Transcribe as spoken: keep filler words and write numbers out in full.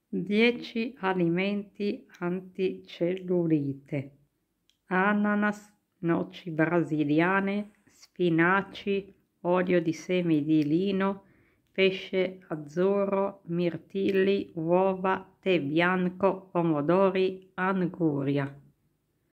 dieci alimenti anticellulite: ananas, noci brasiliane, spinaci, olio di semi di lino, pesce azzurro, mirtilli, uova, tè bianco, pomodori, anguria.